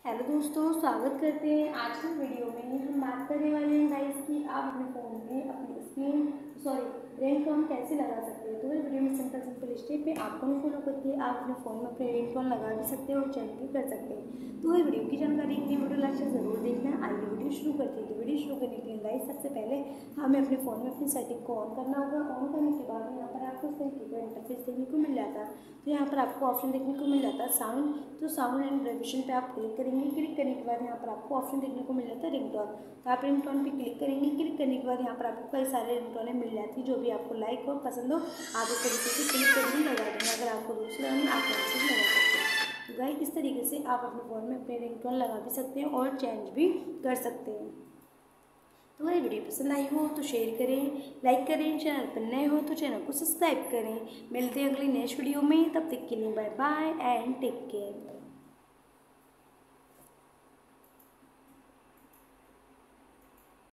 Hello दोस्तों, स्वागत करते हैं। आज की वीडियो में हम बात करने वाले हैं गाइस कि आप अपने फ़ोन में अपनी रिंगटोन कैसे लगा सकते हैं। तो इस वीडियो में सिंपल स्टेप पे आपको फॉलो करके आप अपने फ़ोन में अपने रिंगटोन लगा भी सकते हैं और चेंज भी कर सकते हैं। तो इस वीडियो की जानकारी के लिए वीडियो लास्ट तक ज़रूर देखना। आइए वीडियो शुरू करते हैं। तो वीडियो शुरू करने के लिए गाइस सबसे पहले हमें अपने फ़ोन में अपनी सेटिंग को ऑन करना होगा। ऑन करने के बाद यहाँ पर आपको इस तरीके का इंटरफेस देखने को मिल जाता है। तो यहाँ पर आपको ऑप्शन देखने को मिल जाता है साउंड। तो साउंड एंड वाइब्रेशन पे आप क्लिक करेंगे। क्लिक करने के बाद यहाँ पर आपको ऑप्शन देखने को मिल जाता है रिंगटोन। तो आप रिंगटोन पे क्लिक करेंगे। क्लिक करने के बाद यहाँ पर आपको कई सारे रिंगटोनें मिल जाती है। जो भी आपको लाइक हो, पसंद हो, आप इस तरीके से क्लिक करके लगा देंगे। अगर आपको दूसरे आप ऐसे भी लगा सकते हैं। तो गाइस इस तरीके से आप अपने फ़ोन में अपने रिंगटोन लगा भी सकते हैं और चेंज भी कर सकते हैं। तो अगर वीडियो पसंद आई हो तो शेयर करें, लाइक करें। चैनल पर नए हो तो चैनल को सब्सक्राइब करें। मिलते हैं अगली नेक्स्ट वीडियो में। तब तक के लिए bye bye and take care.